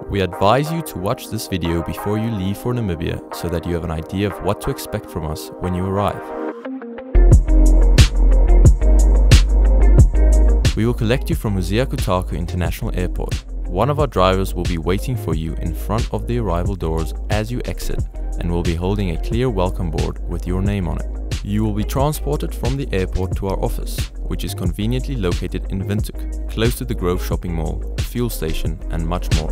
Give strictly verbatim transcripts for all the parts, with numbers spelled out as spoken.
We advise you to watch this video before you leave for Namibia so that you have an idea of what to expect from us when you arrive. We will collect you from Hosea Kutaku International Airport. One of our drivers will be waiting for you in front of the arrival doors as you exit and will be holding a clear welcome board with your name on it. You will be transported from the airport to our office, which is conveniently located in Windhoek, close to the Grove Shopping Mall, a fuel station and much more.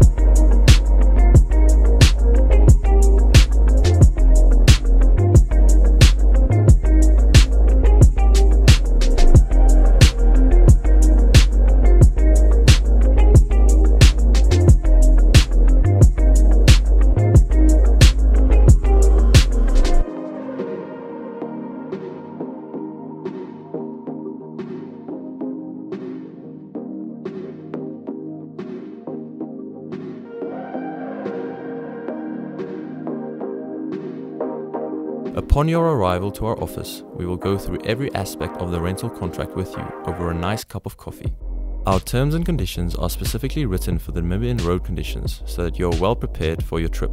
Upon your arrival to our office, we will go through every aspect of the rental contract with you over a nice cup of coffee. Our terms and conditions are specifically written for the Namibian road conditions so that you are well prepared for your trip.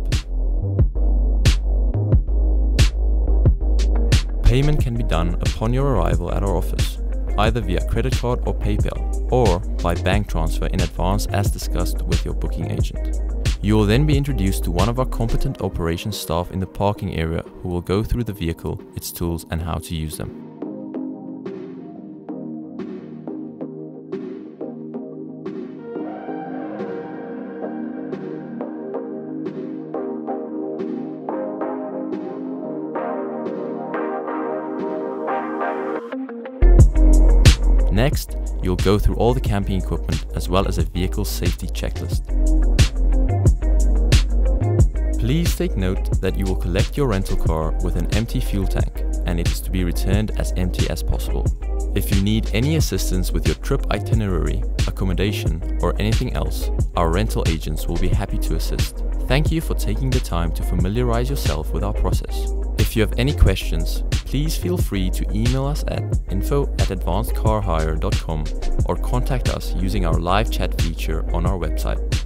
Payment can be done upon your arrival at our office, either via credit card or PayPal, or by bank transfer in advance as discussed with your booking agent. You will then be introduced to one of our competent operations staff in the parking area who will go through the vehicle, its tools and how to use them. Next, you'll go through all the camping equipment as well as a vehicle safety checklist. Please take note that you will collect your rental car with an empty fuel tank and it is to be returned as empty as possible. If you need any assistance with your trip itinerary, accommodation or anything else, our rental agents will be happy to assist. Thank you for taking the time to familiarize yourself with our process. If you have any questions, please feel free to email us at info at advanced car hire dot com or contact us using our live chat feature on our website.